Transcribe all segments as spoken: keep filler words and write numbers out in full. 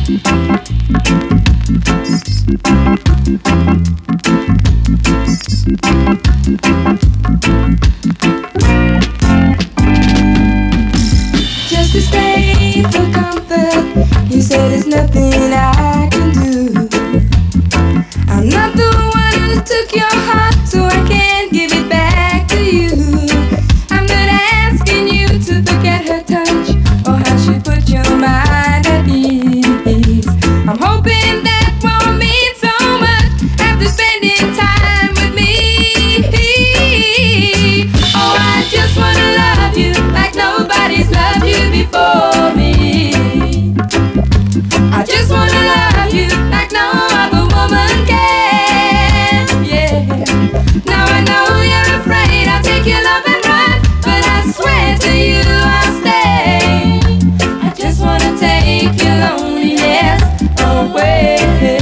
Just to stay for comfort, you said there's nothing I can do. I'm not the one who took your heart, so I can't give it back to you. I'm not asking you to forget her touch or how she put your mind at ease. I'm hoping that won't mean so much after spending time with me. Oh, I just wanna love you like nobody's loved you before me. I just wanna love you like no other woman can. Yeah. Now I know you're afraid I'll take your love and run, but I swear to you I'll stay. I just wanna take your loneliness away.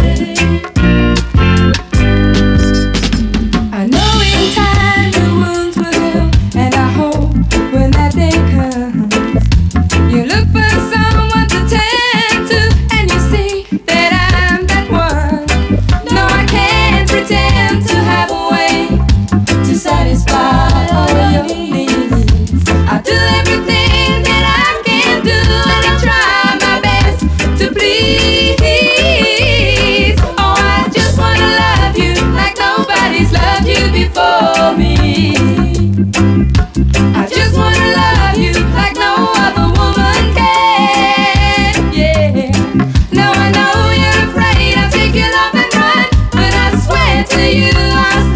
I know in time the wounds will heal, and I hope when that day comes, you look for someone to turn to, and you see that I'm that one. No, I can't pretend to have a way to satisfy all your needs. I do everything that I can do, and I try my best to please. Oh, I just wanna love you like nobody's loved you before me. I just wanna love you like no other woman can. Yeah. Now I know you're afraid I'll take your love and run, but I swear to you I'll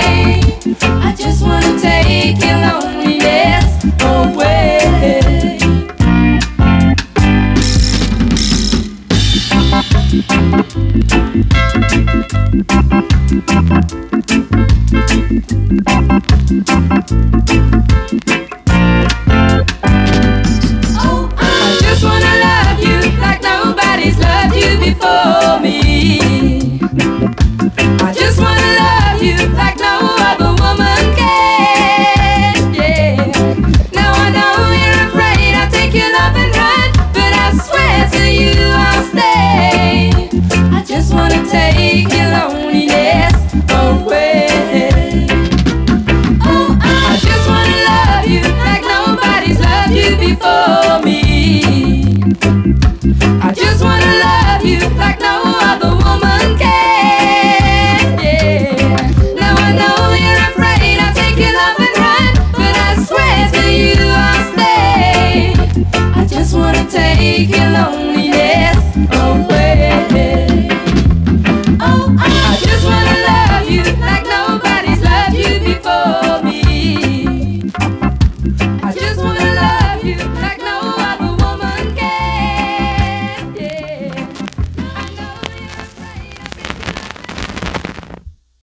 stay. I just wanna take your loneliness away.